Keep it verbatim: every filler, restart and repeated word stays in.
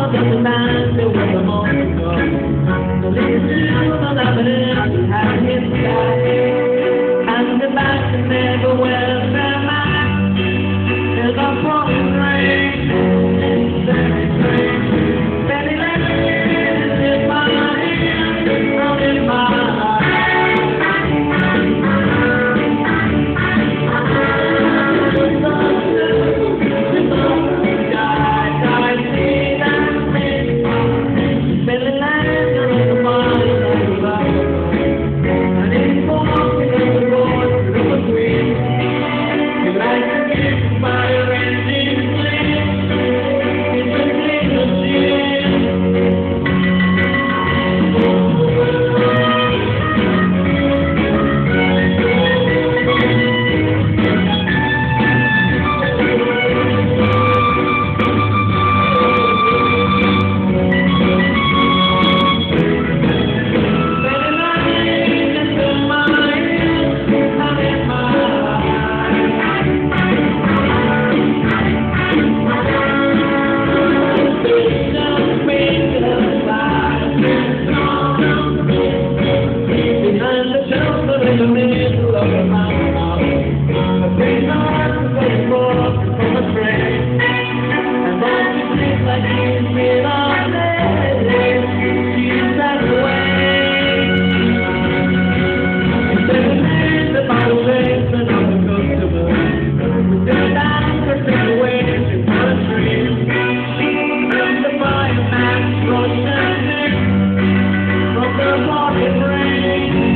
doesn't matter where the morning goes. So listen to the evidence you have inside. And the back to never wear their mask. There's a pouring rain. Very strange. Belly like this in my hand, not in my heart. In the middle of the mountain, a big heart was born from a train. And all she sleeps like she's been on it, she's out of the way. Seven days about a race, another goes to work. Sit down, her face away, she's got a dream. And the fireman rush and sing from the morning rain.